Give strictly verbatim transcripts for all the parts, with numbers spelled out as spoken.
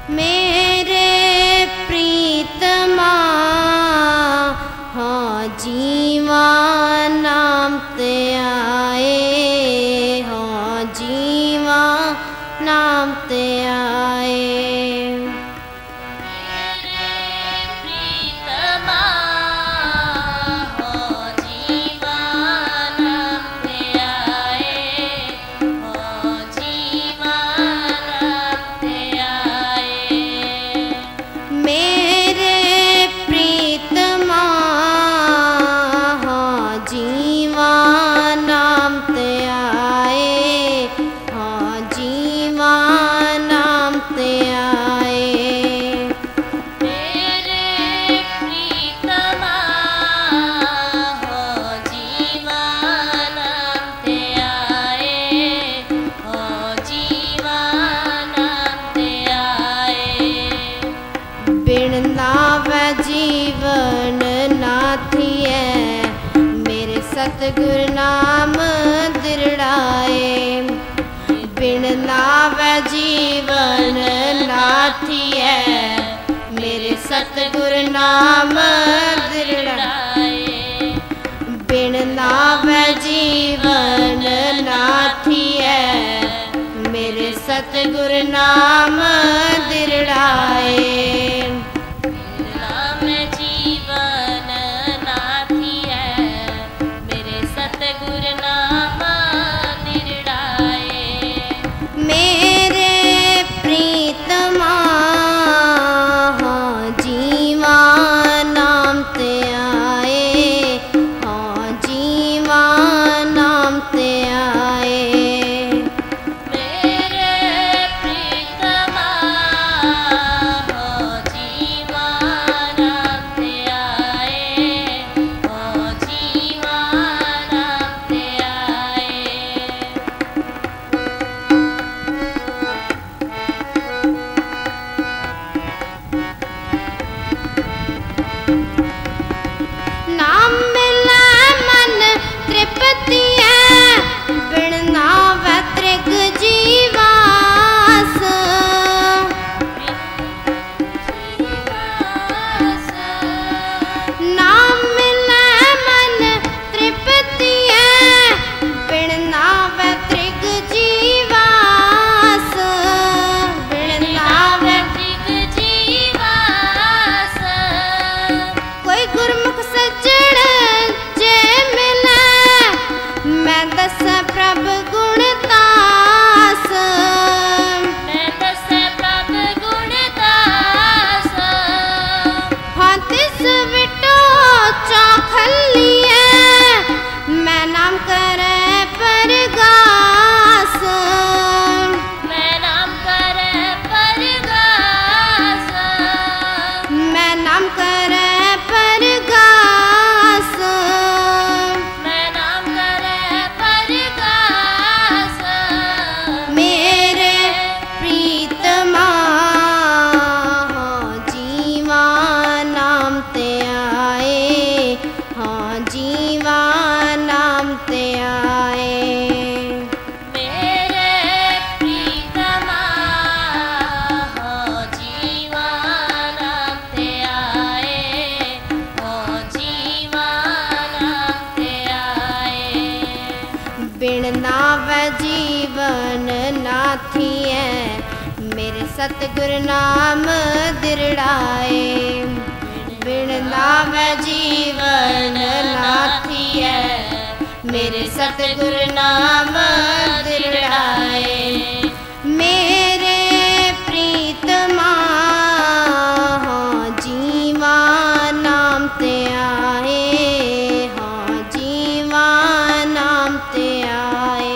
मेरे प्रीतमा हाँ जीवा नाम ते आए, हाँ जीवा नाम ते आए। सतगुर नाम दृढ़ाए, बिन नावे जीवन नाथिए, मेरे सतगुर नाम दृढ़ाए। बिन नावे जीवन नाथिए, मेरे सतगुर नाम दृढ़ाए। सतगुर नाम दृढ़ाए, बिन नावे जीवन नाथिए, मेरे सतगुर नाम दृढ़ाए। मेरे प्रीतमा हाँ जीवा नाम ते आए, हाँ जीवा नाम ते आए।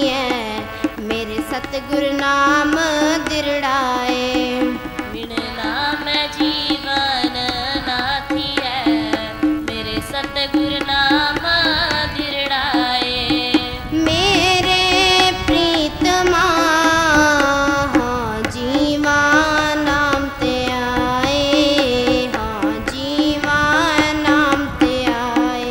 मेरे सतगुरु नाम दिरड़ाए। बिन नाम जीवन नाथी है, मेरे सतगुरु नाम दिरड़ाए। मेरे प्रीतमा हाँ जीवा नाम ते आए, हाँ जीवा नाम ते आए।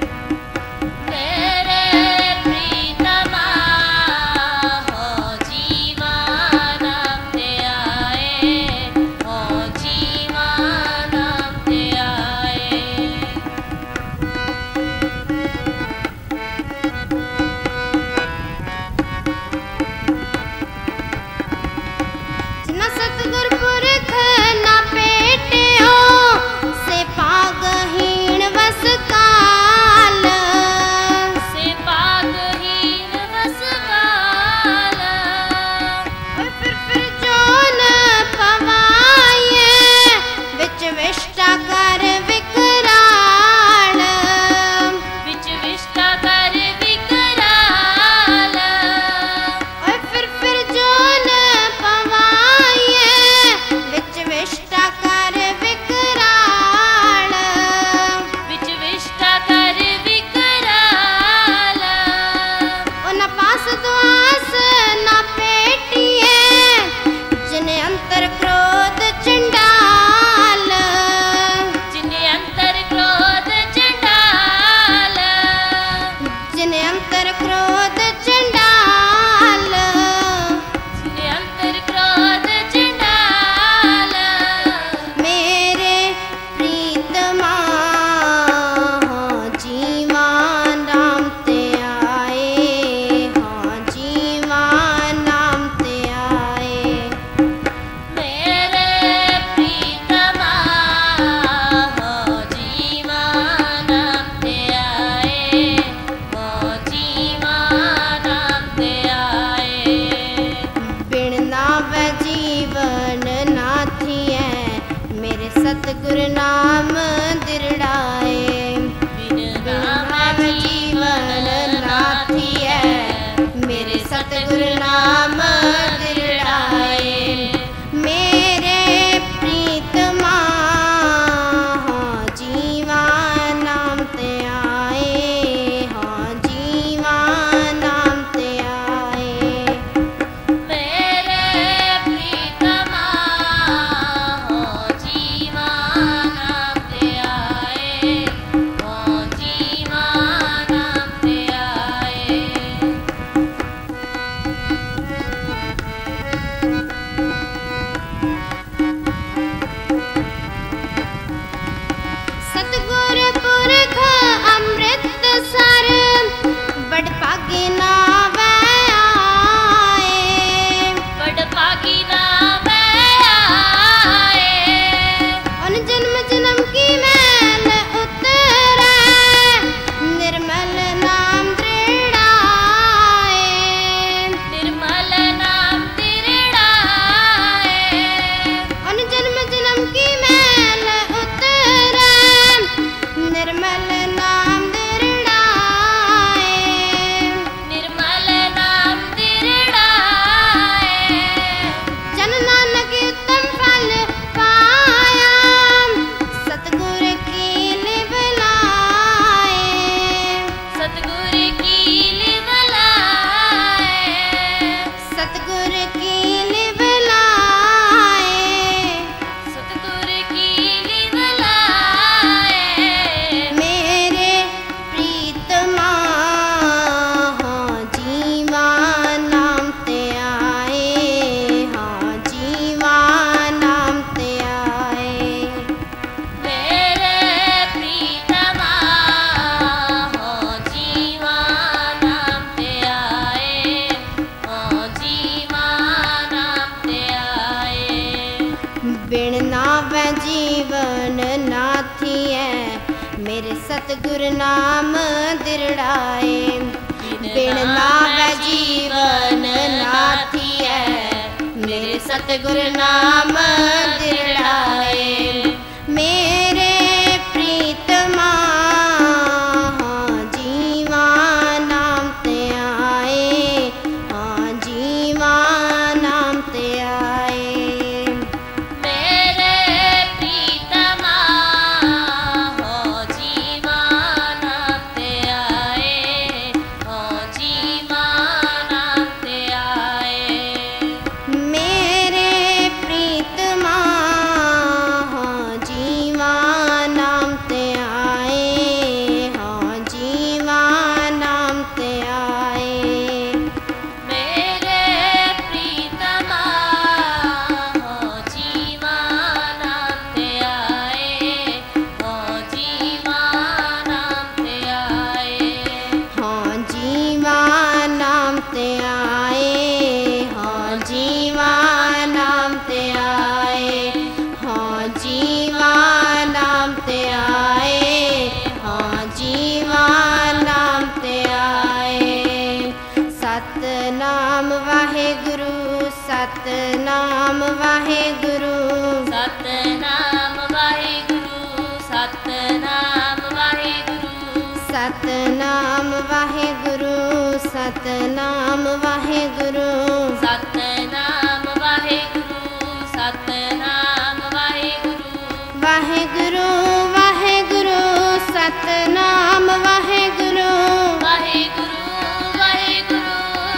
मेरे प्रीतमा हो जीवा नाम ते आए, हो जीवा नाम ते आए। जिना सतगुर पुरख ना पेटियो, से पागहीन वस काल। से पागहीन वस काल, और फिर फिर जोन पवाइए, विच विष्टा कर विकराल। बिच विष्टा कर विकराल। और फिर फिर जोन पवाइए, विच विष्टा कर विकराल। बिच विष्टा कर विकराल। उन पास दुआस ना पेटिए, जिने अंतर क्रोध चंडाल। जिन्हें अंतर क्रोध चंडाल, जिने अंतर क्रोध चंडाल। जिन्हें अंतर क्रोध चंडाल। मेरे प्रीतमा हाँ जीवा नाम ते आए, हाँ जीवा नाम ते आए। मेरे प्रीतमा हो जीवा नाम ते आए, हो जीवा नाम ते आए। बिन नावे जीवन नाथी है, मेरे सतगुरु नाम दिरड़ाए। बिन नाम जीवन नाथी है, मेरे सतगुरु नाम दिरड़ाए। मेरे प्रीतमा हाँ जीवा नाम ते आए, हाँ जीवा नाम ते आए। मेरे प्रीतमा हो जीवा नाम ते आए, हो जीवा नाम ते आए। सतगुर पुरख अमृतसर, बड़ भागी नावे आए। बड़ भागी नाम आए। उन जन्म जन्म की मैल उतरे, निर्मल नाम दृढ़ाए। निर्मल नाम दिरड़ाए। उन जन्म जन्म की मैल उतरे, निर्मल नाम दृढ़ाए। निर्मल नाम दिरड़ाए। जन नानक उत्तम फल पाया, सतगुर की लिवलाए। सतगुर की लिवलाए। सतगुर की लिवलाए। सतगुर की लिवलाए। मेरे प्रीतमा हाँ जीवा नाम ते आए, हाँ जीवा नाम ते आए। मेरे प्रीतमा हो जीवा नाम ते आए, हो जीवा नाम ते आए। बिन नावे जीवन नाथी है, मेरे सतगुरु नाम दिरड़ाए। बिन नावे जीवन नाथी है, मेरे सतगुरु नाम दिरड़ाए। मेरे प्रीतमा हाँ जीवा नाम ते आए, सतनाम वाहेगुरु सतनाम वाहेगुरु सतनाम वाहेगुरु सतनाम वाहेगुरु सतनाम वाहेगुरु सतनाम वाहेगुरु सतनाम वाहेगुरु सतनाम वाहेगुरु वाहेगुरु वाहेगुरु सतनाम वाहेगुरु वाहेगुरु वाहेगुरु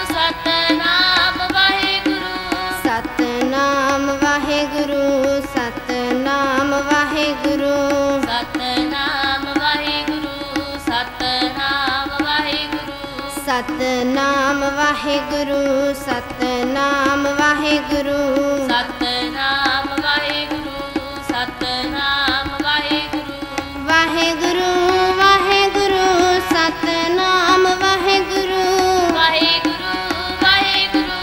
सतनाम वाहेगुरु सतनाम वाहेगुरु सतनाम वाहेगुरु सतनाम वाहेगुरु सतनाम वाहेगुरु सतनाम वाहेगुरु सतनाम वाहेगुरु सतनाम वाहेगुरु सतनाम वाहेगुरु वाहेगुरु वाहेगुरु सतनाम वाहेगुरु वाहेगुरु वाहेगुरु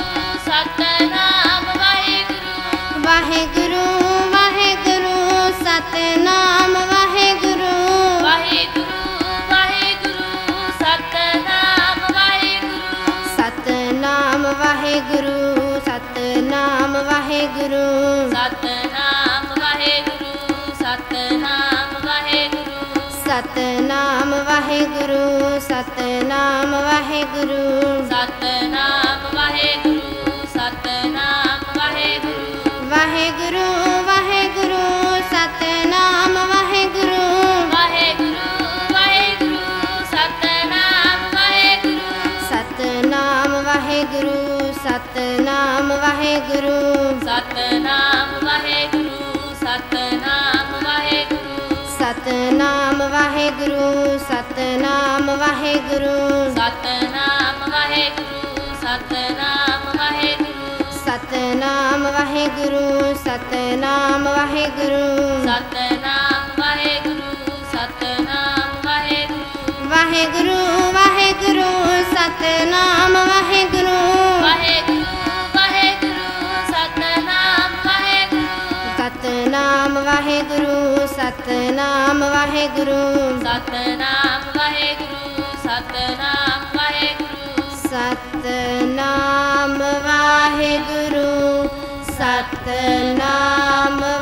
सतनाम वाहेगुरु वाहेगुरु वाहेगुरु सतनाम वाहेगुरु वाहेगुरु वाहेगुरु सतनाम वाहेगुरु सतनाम वाहेगुरु सतनाम वाहेगुरु सतनाम वाहेगुरु सतनाम वाहेगुरु सतनाम वाहेगुरु सतनाम वाहेगुरु सतनाम वाहेगुरु सतनाम वाहेगुरु वाहेगुरु वाहेगुरु सतनाम वाहेगुरु वाहेगुरु वाहेगुरु सतनाम वाहेगुरु सतनाम वाहेगुरु सतनाम वाहेगुरु सतनाम वाहेगुरु सतनाम वाहेगुरु सतनाम वाहेगुरु सतनाम वाहेगुरु सतनाम वाहेगुरु सतनाम वाहेगुरु सतनाम वाहेगुरु सतनाम वाहेगुरु सतनाम वाहेगुरु सतनाम वाहेगुरु वाहेगुरु वाहेगुरु सतनाम वाहेगुरु वाहेगुरु वाहेगुरु सतनाम वाहेगुरु सतनाम वाहेगुरु सतनाम वाहेगुरु सतनाम वाहेगुरु सतनाम वाहेगुरु सतनाम वाहेगुरु सतनाम